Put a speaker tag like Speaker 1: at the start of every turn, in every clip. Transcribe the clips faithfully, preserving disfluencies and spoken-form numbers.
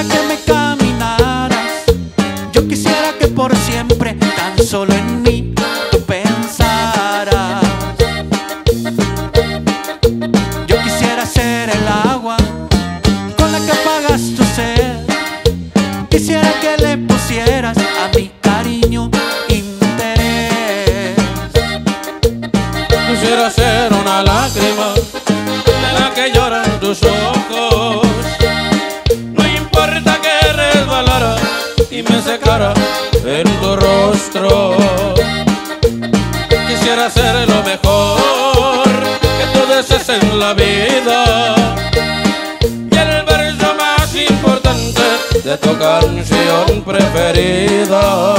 Speaker 1: que me caminaras. Yo quisiera que por siempre tan solo en mí tú pensaras. Yo quisiera ser el agua con la que apagas tu sed. Quisiera que le pusieras a mi cariño interés.
Speaker 2: Quisiera ser una lágrima de la que lloran tus ojos. No importa que resbalara y me secara en tu rostro. Quisiera ser lo mejor que tú desees en la vida y el verso más importante de tu canción preferida.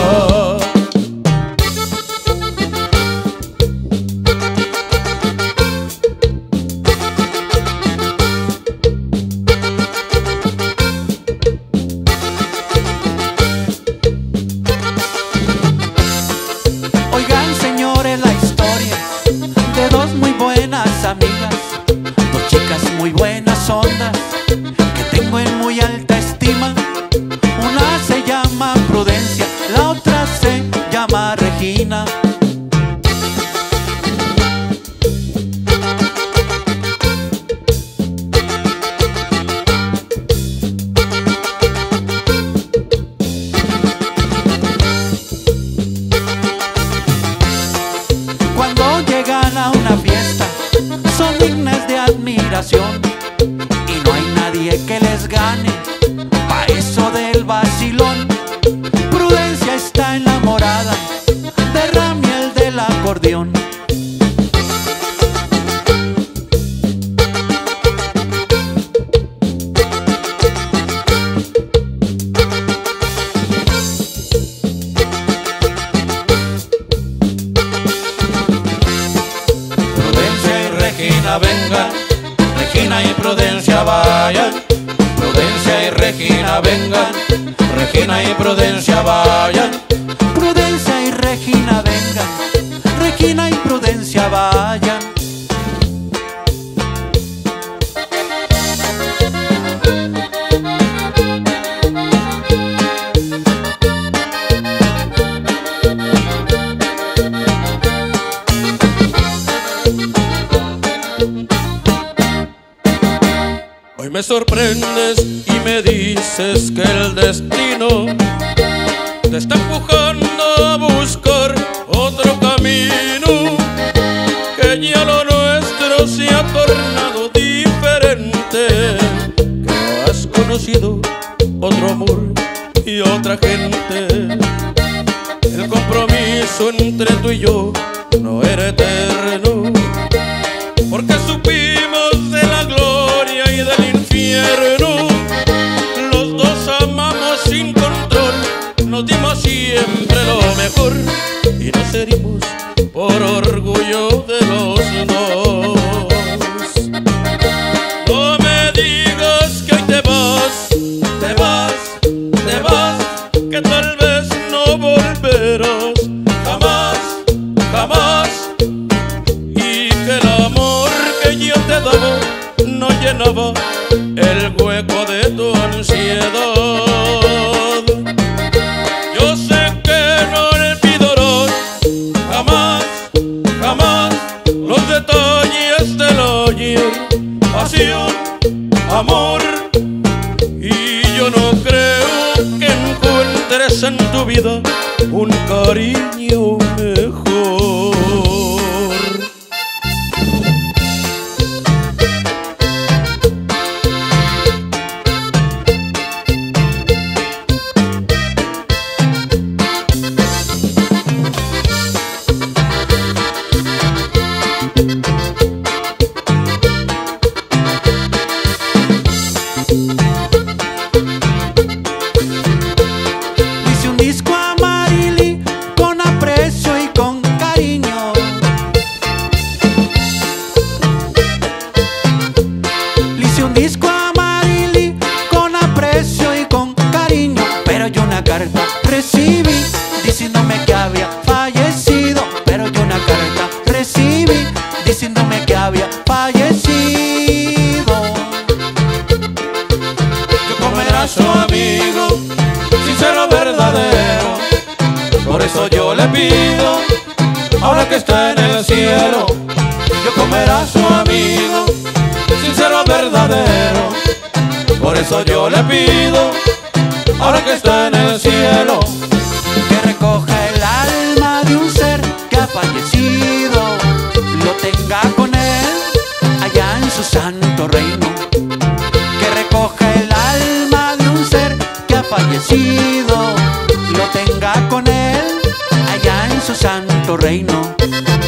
Speaker 1: Oigan, señores, la historia de dos muy buenas amigas, dos chicas muy buenas ondas que tengo en muy alta estima. Una se llama Prudencia, la otra se llama Regina. Cuando llegan a una fiesta son dignas de admiración y no hay nadie que les gane pa' eso del vacilón. Prudencia está enamorada de Ramiel del acordeón.
Speaker 2: Regina vengan, Regina y Prudencia vayan. Prudencia y Regina vengan, Regina y Prudencia vayan.
Speaker 1: Prudencia y Regina vengan, Regina y Prudencia vayan.
Speaker 2: Hoy me sorprendes y me dices que el destino te está empujando a buscar otro camino, que ya lo nuestro se ha tornado diferente, que has conocido otro amor y otra gente. El compromiso entre tú y yo no era eterno, porque supimos de la gloria y del infierno. Los dos amamos sin control, nos dimos siempre lo mejor y nos herimos por orgullo de los dos. No me digas que hoy te vas, te vas, te vas, que tal vez no volverás jamás, jamás, y que el amor que yo te daba no llenaba el hueco de tu ansiedad. Yo sé que no olvidarás jamás, jamás los detalles del ayer, pasión, amor, y yo no creo que encuentres en tu vida un cariño mejor.
Speaker 1: Hice un disco a Marily con aprecio y con su amigo, sincero, verdadero. Por eso yo le pido, ahora que está en el cielo, yo comerá a su amigo, sincero, verdadero. Por eso yo le pido, ahora que está en el cielo, que recoja el alma de un ser que ha fallecido, lo tenga con él allá en su santo reino. Que recoja el alma de un ser que ha fallecido, lo tenga con él allá en su santo reino.